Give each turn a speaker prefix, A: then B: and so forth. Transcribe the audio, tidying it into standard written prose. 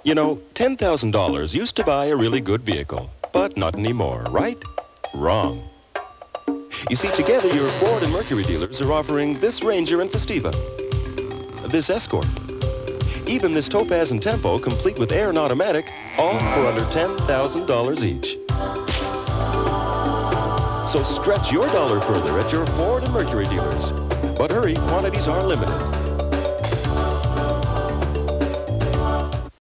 A: You know, $10,000 used to buy a really good vehicle, but not anymore, right? Wrong. You see, together your Ford and Mercury dealers are offering this Ranger and Festiva, this Escort, even this Topaz and Tempo, complete with air and automatic, all for under $10,000 each. So stretch your dollar further at your Ford and Mercury dealers. But hurry, quantities are limited.